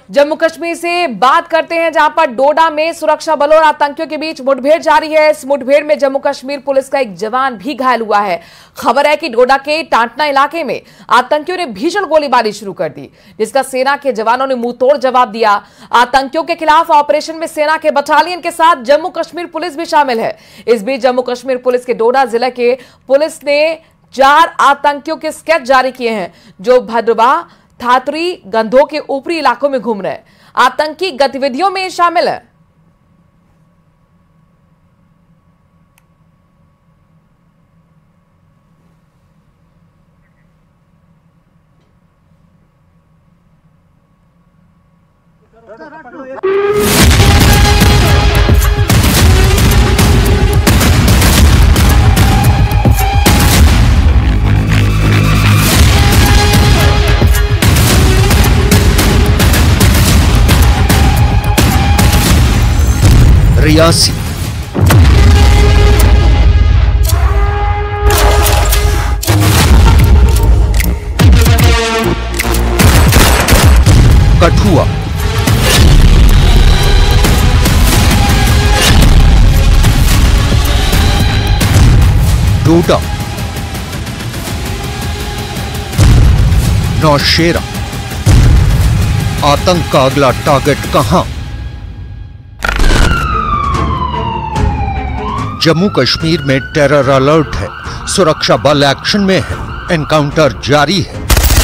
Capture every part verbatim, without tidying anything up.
जम्मू कश्मीर से बात करते हैं, जहां पर डोडा में सुरक्षा बलों और आतंकियों के बीच मुठभेड़ जारी है। इस मुठभेड़ में जम्मू कश्मीर पुलिस का एक जवान भी घायल हुआ है। खबर है कि डोडा के टांटना इलाके में आतंकियों ने भीषण गोलीबारी शुरू कर दी, जिसका सेना के जवानों ने मुंह तोड़ जवाब दिया। आतंकियों के खिलाफ ऑपरेशन में सेना के बटालियन के साथ जम्मू कश्मीर पुलिस भी शामिल है। इस बीच जम्मू कश्मीर पुलिस के डोडा जिले के पुलिस ने चार आतंकियों के स्केच जारी किए हैं, जो भद्रवाह, थातरी, गंधो के ऊपरी इलाकों में घूम रहे हैं, आतंकी गतिविधियों में शामिल है। रियासी, कठुआ, डोडा, नौशेरा। आतंक का अगला टारगेट कहां? जम्मू कश्मीर में टेरर अलर्ट है, सुरक्षा बल एक्शन में है, एनकाउंटर जारी है,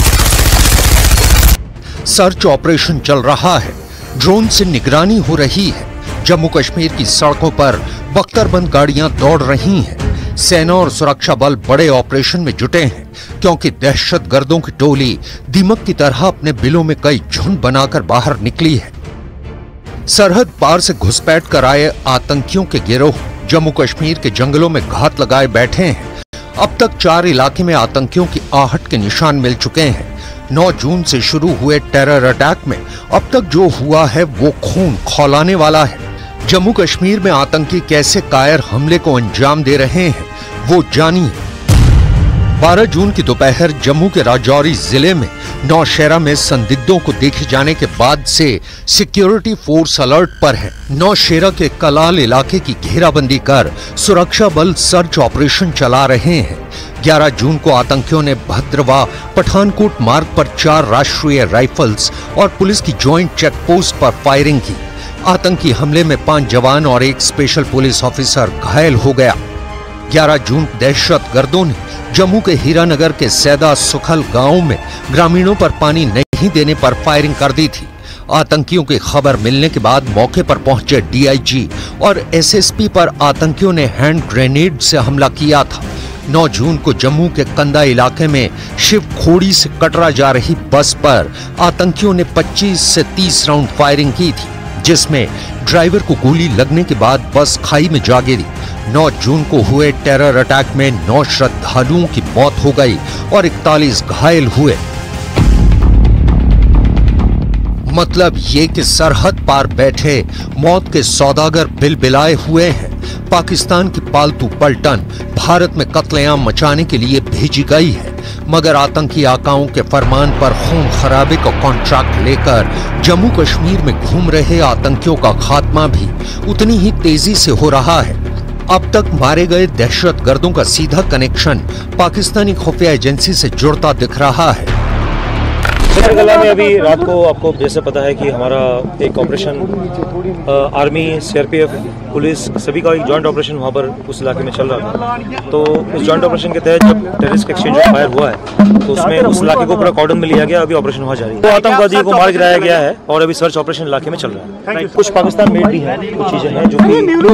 सर्च ऑपरेशन चल रहा है, ड्रोन से निगरानी हो रही है। जम्मू कश्मीर की सड़कों पर बख्तरबंद गाड़ियां दौड़ रही हैं। सेना और सुरक्षा बल बड़े ऑपरेशन में जुटे हैं, क्योंकि दहशतगर्दों की टोली दीमक की तरह अपने बिलों में कई झुंड बनाकर बाहर निकली है। सरहद पार से घुसपैठ कर आए आतंकियों के गिरोह जम्मू कश्मीर के जंगलों में घात लगाए बैठे हैं। अब तक चार इलाके में आतंकियों की आहट के निशान मिल चुके हैं। नौ जून से शुरू हुए टेरर अटैक में अब तक जो हुआ है वो खून खौलाने वाला है। जम्मू कश्मीर में आतंकी कैसे कायर हमले को अंजाम दे रहे हैं वो जानिए। बारह जून की दोपहर जम्मू के राजौरी जिले में नौशेरा में संदिग्धों को देखे जाने के बाद से सिक्योरिटी फोर्स अलर्ट पर है। नौशेरा के कलाल इलाके की घेराबंदी कर सुरक्षा बल सर्च ऑपरेशन चला रहे हैं। ग्यारह जून को आतंकियों ने भद्रवाह पठानकोट मार्ग पर चार राष्ट्रीय राइफल्स और पुलिस की ज्वाइंट चेक पोस्ट पर फायरिंग की। आतंकी हमले में पांच जवान और एक स्पेशल पुलिस ऑफिसर घायल हो गया। ग्यारह जून दहशतगर्दों ने जम्मू के हीरानगर के सैदा सुखल गांव में ग्रामीणों पर पानी नहीं देने पर फायरिंग कर दी थी। आतंकियों की खबर मिलने के बाद मौके पर पहुंचे डीआईजी और एसएसपी पर आतंकियों ने हैंड ग्रेनेड से हमला किया था। नौ जून को जम्मू के कंदा इलाके में शिव खोड़ी से कटरा जा रही बस पर आतंकियों ने पच्चीस से तीस राउंड फायरिंग की थी, जिसमें ड्राइवर को गोली लगने के बाद बस खाई में जा गिरी। नौ जून को हुए टेरर अटैक में नौ श्रद्धालुओं की मौत हो गई और इकतालीस घायल हुए। मतलब ये कि सरहद पार बैठे मौत के सौदागर बिलबिलाए हुए हैं। पाकिस्तान की पालतू पलटन भारत में कत्लेआम मचाने के लिए भेजी गई है, मगर आतंकी आकाओं के फरमान पर खून खराबे का कॉन्ट्रैक्ट लेकर जम्मू कश्मीर में घूम रहे आतंकियों का खात्मा भी उतनी ही तेजी से हो रहा है। अब तक मारे गए दहशतगर्दों का सीधा कनेक्शन पाकिस्तानी खुफिया एजेंसी से जुड़ता दिख रहा है। गला में अभी रात को आपको जैसे पता है कि हमारा एक ऑपरेशन आर्मी, सीआरपीएफ, पुलिस सभी का एक जॉइंट ऑपरेशन वहाँ पर उस इलाके में चल रहा था। तो उस जॉइंट ऑपरेशन के तहत जब टेररिस्ट एक्सचेंज फायर हुआ है तो उसमें उस इलाके को पूरा कॉर्डन में लिया गया। अभी ऑपरेशन वहाँ जारी है। तो आतंकवादियों को मार गिराया गया है और अभी सर्च ऑपरेशन इलाके में चल रहा है। कुछ पाकिस्तान मेड भी है, कुछ चीजें हैं जो कि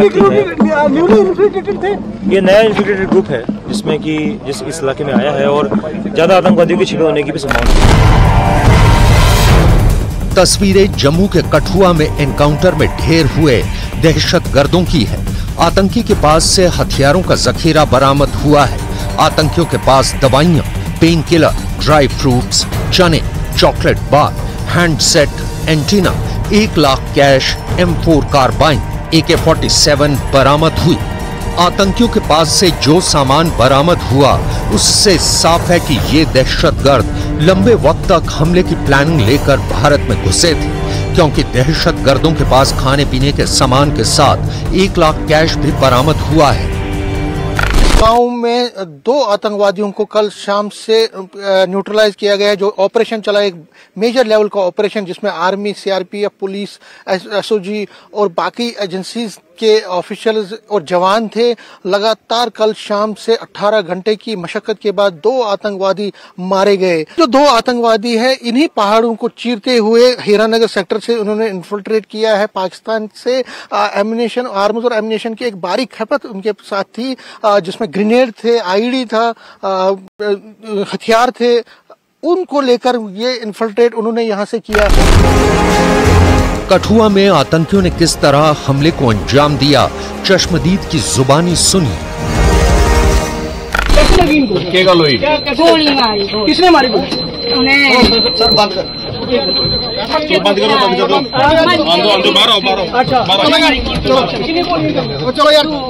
ये नया इन्फिल्ट्रेटेड ग्रुप है जिसमें कि जिस इस इलाके में आया है और ज्यादा आतंकवादियों के छिपे होने की भी संभावना है। तस्वीरें जम्मू के कठुआ में एनकाउंटर में ढेर हुए दहशतगर्दों की है। आतंकी के पास से हथियारों का जखीरा बरामद हुआ है। आतंकियों के पास दवाइयां, पेन किलर, ड्राई फ्रूट्स, चने, चॉकलेट बार, हैंडसेट, एंटीना, एक lakh cash, M four carbine, A K forty seven बरामद हुई। आतंकियों के पास से जो सामान बरामद हुआ उससे साफ है कि ये दहशतगर्द लंबे वक्त तक हमले की प्लानिंग लेकर भारत में घुसे थे। क्योंकि दहशतगर्दों के पास खाने पीने के सामान के साथ एक लाख कैश भी बरामद हुआ है। गांव में दो आतंकवादियों को कल शाम से न्यूट्रलाइज किया गया है। जो ऑपरेशन चला, एक मेजर लेवल का ऑपरेशन जिसमें आर्मी, सीआरपीएफ, पुलिस, एसओजी और बाकी एजेंसीज के ऑफिशियल्स और जवान थे। लगातार कल शाम से अठारह घंटे की मशक्कत के बाद दो आतंकवादी मारे गए। जो दो आतंकवादी हैं, इन्हीं पहाड़ों को चीरते हुए हीरानगर सेक्टर से उन्होंने इन्फिल्ट्रेट किया है। पाकिस्तान से एमिनेशन, आर्म्स और एमिनेशन की एक भारी खपत उनके साथ थी, जिसमें ग्रेनेड थे, आईडी था, हथियार थे। उनको लेकर ये इन्फिल्ट्रेट उन्होंने यहां से किया। कठुआ में आतंकियों ने किस तरह हमले को अंजाम दिया, चश्मदीद की जुबानी सुनी। गोली मारी। किसने मारी? सर बंद कर। बंद करो, बंद करो। आंदो आंदो मारो मारो। अच्छा चलो चलो यार।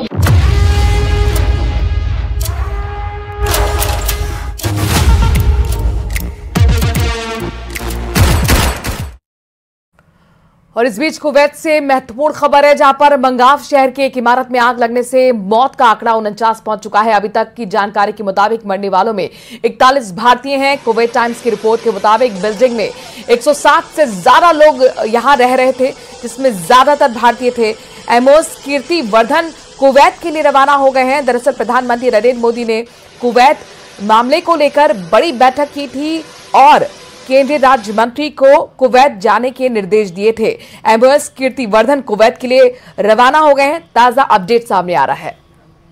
और इस बीच कुवैत से महत्वपूर्ण खबर है, जहां पर मंगाफ शहर के एक इमारत में आग लगने से मौत का आंकड़ा उनचास पहुंच चुका है। अभी तक की जानकारी के मुताबिक मरने वालों में इकतालीस भारतीय हैं। कुवैत टाइम्स की रिपोर्ट के मुताबिक बिल्डिंग में एक सौ सात से ज्यादा लोग यहां रह रहे थे, जिसमें ज्यादातर भारतीय थे। एमोस कीर्ति वर्धन कुवैत के लिए रवाना हो गए हैं। दरअसल प्रधानमंत्री नरेंद्र मोदी ने कुवैत मामले को लेकर बड़ी बैठक की थी और केंद्रीय राज्य मंत्री को कुवैत जाने के निर्देश दिए थे। एमओएस कीर्ति वर्धन कुवैत के लिए रवाना हो गए हैं। ताजा अपडेट सामने आ रहा है।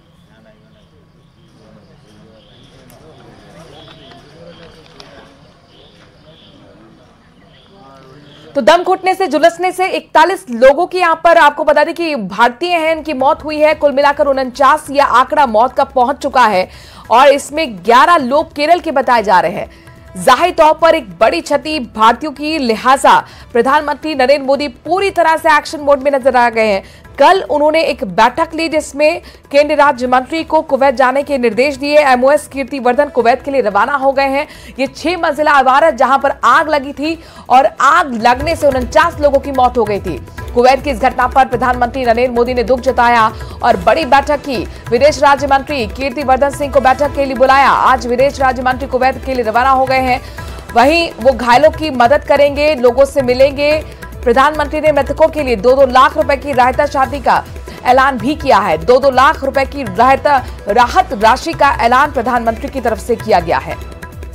तो दम घुटने से, झुलसने से इकतालीस लोगों की यहां पर आपको बता दें कि भारतीय हैं, इनकी मौत हुई है। कुल मिलाकर उनचास यह आंकड़ा मौत का पहुंच चुका है और इसमें ग्यारह लोग केरल के बताए जा रहे हैं। जाहिर तौर पर एक बड़ी क्षति भारतीयों की, लिहाजा प्रधानमंत्री नरेंद्र मोदी पूरी तरह से एक्शन मोड में नजर आ गए हैं। कल उन्होंने एक बैठक ली जिसमें केंद्रीय राज्य मंत्री को कुवैत जाने के निर्देश दिए। एमओएस कीर्ति वर्धन कुवैत के लिए रवाना हो गए हैं। ये छह मंजिला इमारत जहां पर आग लगी थी और आग लगने से उनचास लोगों की मौत हो गई थी। कुवैत की इस घटना पर प्रधानमंत्री नरेंद्र मोदी ने दुख जताया और बड़ी बैठक की। विदेश राज्य मंत्री कीर्ति वर्धन सिंह को बैठक के लिए बुलाया। आज विदेश राज्य मंत्री कुवैत के लिए रवाना हो गए हैं। वहीं वो घायलों की मदद करेंगे, लोगों से मिलेंगे। प्रधानमंत्री ने मृतकों के लिए दो दो लाख रुपए की राहत शादी का ऐलान भी किया है। दो दो लाख रुपए की राहत राहत राशि का ऐलान प्रधानमंत्री की तरफ से किया गया है।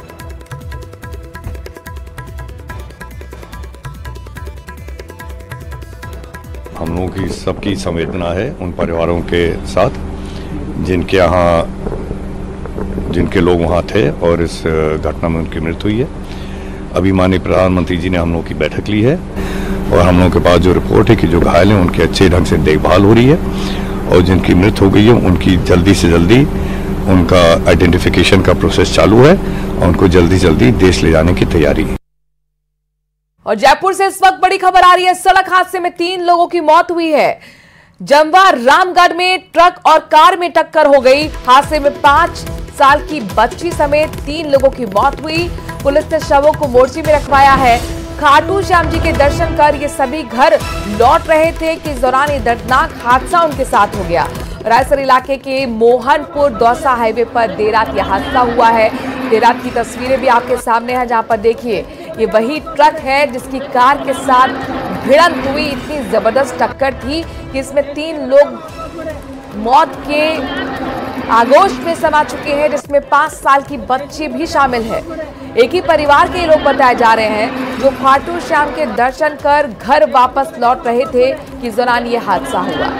हम लोगों की सबकी संवेदना है उन परिवारों के साथ जिनके यहाँ जिनके लोग वहाँ थे और इस घटना में उनकी मृत्यु हुई है। अभी माननीय प्रधानमंत्री जी ने हम लोगों की बैठक ली है और हम लोगों के पास जो रिपोर्ट है कि जो घायल हैं उनकी अच्छे ढंग से देखभाल हो रही है और जिनकी मृत्यु हो गई है उनकी जल्दी से जल्दी उनका आइडेंटिफिकेशन का प्रोसेस चालू है और उनको जल्दी जल्दी देश ले जाने की तैयारी है। और जयपुर से इस वक्त बड़ी खबर आ रही है। सड़क हादसे में तीन लोगों की मौत हुई है। जमवा रामगढ़ में ट्रक और कार में टक्कर हो गई। हादसे में पांच साल की बच्ची समेत तीन लोगों की मौत हुई। पुलिस ने शवों को मोर्चे में रखवाया है। खाटू श्याम जी के दर्शन कर ये सभी घर लौट रहे थे कि इस दौरान ये दर्दनाक हादसा उनके साथ हो गया। रायसर इलाके के मोहनपुर दौसा हाईवे पर देर रात यह हादसा हुआ है। देर रात की तस्वीरें भी आपके सामने हैं, जहां पर देखिए ये वही ट्रक है जिसकी कार के साथ भिड़ंत हुई। इतनी जबरदस्त टक्कर थी कि इसमें तीन लोग मौत के आगोश में समा चुके हैं, जिसमें पांच साल की बच्ची भी शामिल है। एक ही परिवार के लोग बताए जा रहे हैं जो खाटू श्याम के दर्शन कर घर वापस लौट रहे थे कि इस दौरान ये हादसा हुआ।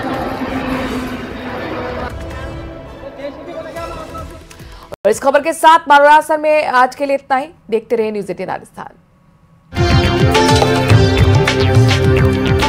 और इस खबर के साथ मालूरासर में आज के लिए इतना ही। देखते रहे न्यूज़ एटीन राजस्थान।